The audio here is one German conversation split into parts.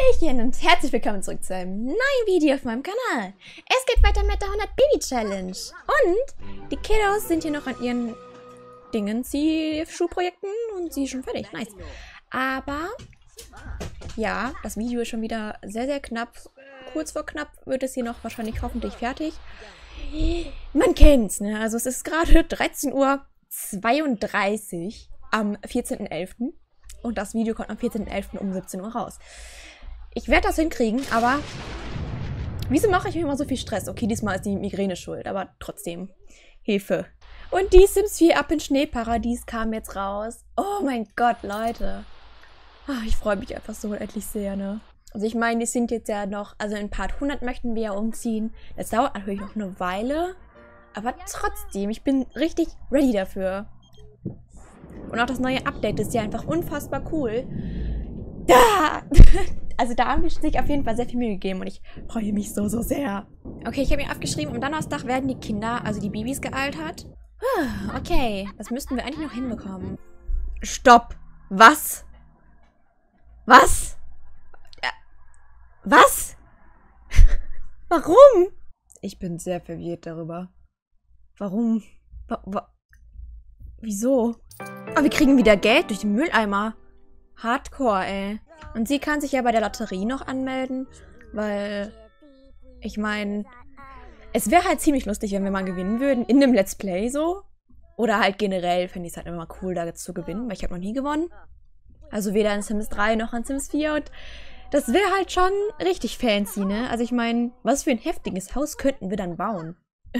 Hallöchen und herzlich willkommen zurück zu einem neuen Video auf meinem Kanal. Es geht weiter mit der 100 Baby Challenge. Und die Kiddos sind hier noch an ihren Schuhprojekten und sie ist schon fertig. Nice. Aber, ja, das Video ist schon wieder sehr, sehr knapp. Kurz vor knapp wird es hier noch wahrscheinlich hoffentlich fertig. Man kennt's, ne? Also es ist gerade 13:32 Uhr am 14.11. Und das Video kommt am 14.11. um 17 Uhr raus. Ich werde das hinkriegen, aber wieso mache ich mir immer so viel Stress? Okay, diesmal ist die Migräne schuld, aber trotzdem. Hilfe. Und die Sims 4 Ab ins Schneeparadies kam jetzt raus. Oh mein Gott, Leute. Ach, ich freue mich einfach so endlich sehr, ne? Also ich meine, die sind jetzt ja noch, also in Part 100 möchten wir ja umziehen. Das dauert natürlich noch eine Weile, aber trotzdem, ich bin richtig ready dafür. Und auch das neue Update ist ja einfach unfassbar cool. Da! Also da haben wir sich auf jeden Fall sehr viel Mühe gegeben und ich freue mich so, so sehr. Okay, ich habe mir aufgeschrieben, am Donnerstag werden die Kinder, also die Babys, gealtert. Okay, das müssten wir eigentlich noch hinbekommen. Stopp! Was? Was? Was? Warum? Ich bin sehr verwirrt darüber. Warum? Wieso? Oh, wir kriegen wieder Geld durch den Mülleimer. Hardcore, ey. Und sie kann sich ja bei der Lotterie noch anmelden, weil, ich meine, es wäre halt ziemlich lustig, wenn wir mal gewinnen würden, in einem Let's Play so. Oder halt generell finde ich es halt immer cool, da jetzt zu gewinnen, weil ich habe noch nie gewonnen. Also weder in Sims 3 noch in Sims 4 und das wäre halt schon richtig fancy, ne? Also ich meine, was für ein heftiges Haus könnten wir dann bauen?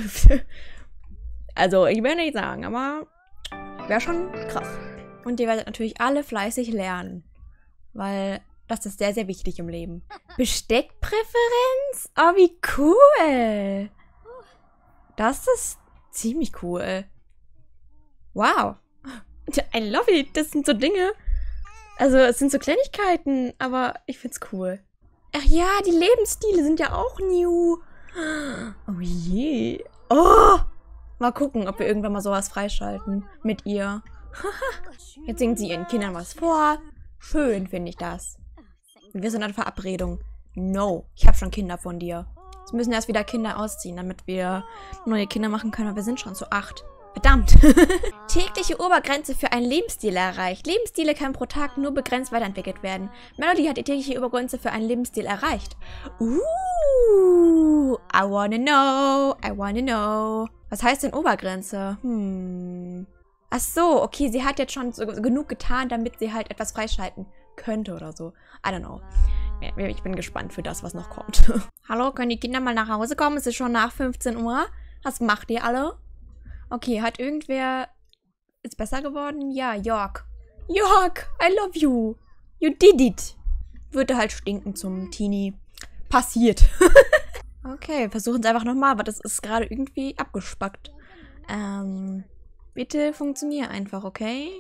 Also, ich will nicht sagen, aber wäre schon krass. Und ihr werdet natürlich alle fleißig lernen. Weil das ist sehr, sehr wichtig im Leben. Besteckpräferenz? Oh, wie cool. Das ist ziemlich cool. Wow. I love it. Das sind so Dinge. Also, es sind so Kleinigkeiten, aber ich find's cool. Ach ja, die Lebensstile sind ja auch new. Oh je. Oh! Mal gucken, ob wir irgendwann mal sowas freischalten mit ihr. Jetzt singt sie ihren Kindern was vor. Schön finde ich das. Wir sind an Verabredung. No, ich habe schon Kinder von dir. Jetzt müssen erst wieder Kinder ausziehen, damit wir neue Kinder machen können. Aber wir sind schon zu 8. Verdammt. Tägliche Obergrenze für einen Lebensstil erreicht. Lebensstile können pro Tag nur begrenzt weiterentwickelt werden. Melody hat die tägliche Obergrenze für einen Lebensstil erreicht. I wanna know. I wanna know. Was heißt denn Obergrenze? Ach so, okay, sie hat jetzt schon so genug getan, damit sie halt etwas freischalten könnte oder so. I don't know. Ich bin gespannt für das, was noch kommt. Hallo, können die Kinder mal nach Hause kommen? Es ist schon nach 15 Uhr. Was macht ihr alle? Okay, hat irgendwer... Ist besser geworden? Ja, York. York, I love you. You did it. Würde halt stinken zum Teenie. Passiert. Okay, versuchen es einfach nochmal, aber das ist gerade irgendwie abgespackt. Bitte funktionier einfach, okay?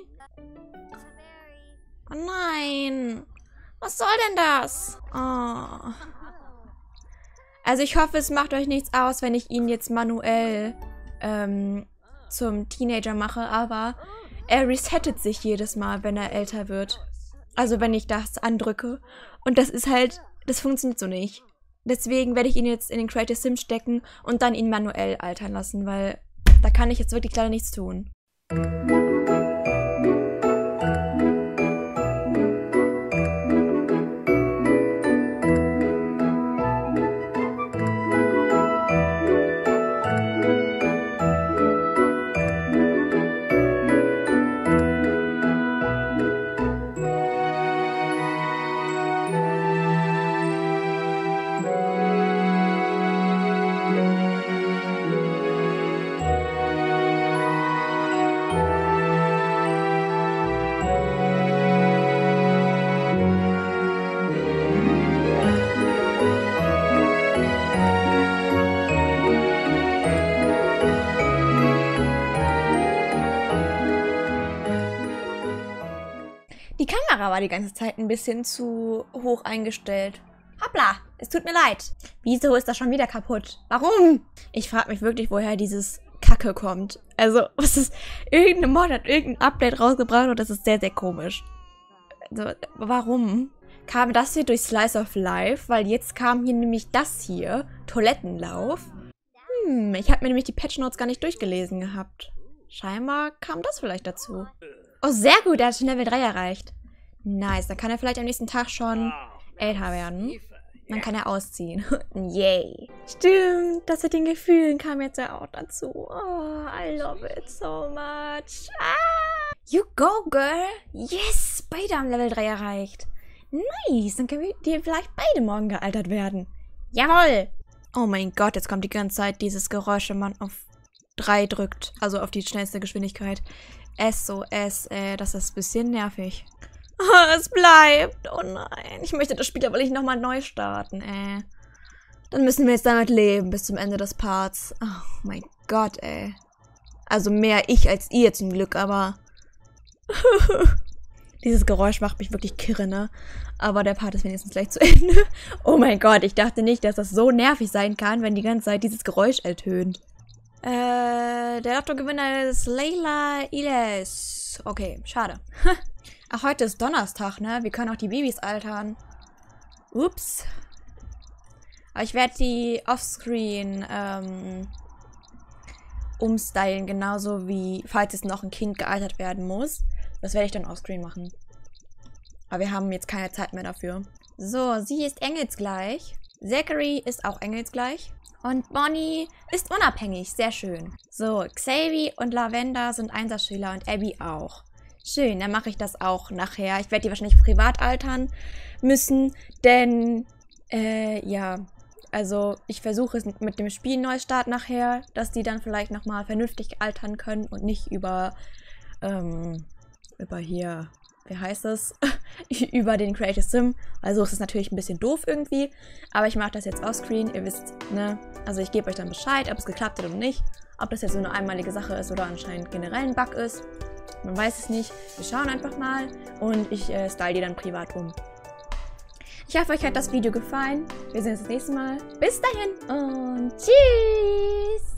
Oh nein. Was soll denn das? Oh. Also ich hoffe, es macht euch nichts aus, wenn ich ihn jetzt manuell zum Teenager mache, aber er resettet sich jedes Mal, wenn er älter wird. Also wenn ich das andrücke. Und das ist halt, das funktioniert so nicht. Deswegen werde ich ihn jetzt in den Creative Sim stecken und dann ihn manuell altern lassen, weil da kann ich jetzt wirklich leider nichts tun. Die Kamera war die ganze Zeit ein bisschen zu hoch eingestellt. Hoppla, es tut mir leid. Wieso ist das schon wieder kaputt? Warum? Ich frage mich wirklich, woher dieses Kacke kommt. Also, was ist... Irgendeine Mod hat irgendein Update rausgebracht und das ist sehr, sehr komisch. Also, warum? kam das hier durch Slice of Life, weil jetzt kam hier nämlich das hier, Toilettenlauf. Ich habe mir nämlich die Patch Notes gar nicht durchgelesen gehabt. Scheinbar kam das vielleicht dazu. Oh, sehr gut, er hat schon Level 3 erreicht. Nice, dann kann er vielleicht am nächsten Tag schon älter werden. Dann kann er ausziehen. Yay. Stimmt, das mit den Gefühlen kam jetzt ja auch dazu. Oh, I love it so much. Ah! You go, girl. Yes, beide haben Level 3 erreicht. Nice, dann können wir vielleicht beide morgen gealtert werden. Jawohl. Oh mein Gott, jetzt kommt die ganze Zeit dieses Geräusch, wenn man auf 3 drückt. Also auf die schnellste Geschwindigkeit. SOS, das ist ein bisschen nervig. Oh, es bleibt. Oh nein. Ich möchte das Spiel aber nicht nochmal neu starten, Dann müssen wir jetzt damit leben bis zum Ende des Parts. Oh mein Gott, Also mehr ich als ihr zum Glück, aber... Dieses Geräusch macht mich wirklich kirre, ne? Aber der Part ist wenigstens gleich zu Ende. Oh mein Gott, ich dachte nicht, dass das so nervig sein kann, wenn die ganze Zeit dieses Geräusch ertönt. Der Lottogewinner ist Leila Iles. Okay, schade. Ach, heute ist Donnerstag, ne? Wir können auch die Babys altern. Ups. Aber ich werde die offscreen umstylen, genauso wie, falls es noch ein Kind gealtert werden muss. Das werde ich dann offscreen machen. Aber wir haben jetzt keine Zeit mehr dafür. So, sie ist engelsgleich. Zachary ist auch engelsgleich. Und Bonnie ist unabhängig. Sehr schön. So, Xavi und Lavender sind Einserschüler und Abby auch. Schön, dann mache ich das auch nachher. Ich werde die wahrscheinlich privat altern müssen, denn, ja, also ich versuche es mit dem Spielneustart nachher, dass die dann vielleicht nochmal vernünftig altern können und nicht über hier, wie heißt es? Über den Creative Sim. Also es ist natürlich ein bisschen doof irgendwie, aber ich mache das jetzt offscreen, ihr wisst, ne? Also ich gebe euch dann Bescheid, ob es geklappt hat oder nicht. Ob das jetzt so eine einmalige Sache ist oder anscheinend generell ein Bug ist. Man weiß es nicht. Wir schauen einfach mal und ich style die dann privat um. Ich hoffe, euch hat das Video gefallen. Wir sehen uns das nächste Mal. Bis dahin und tschüss!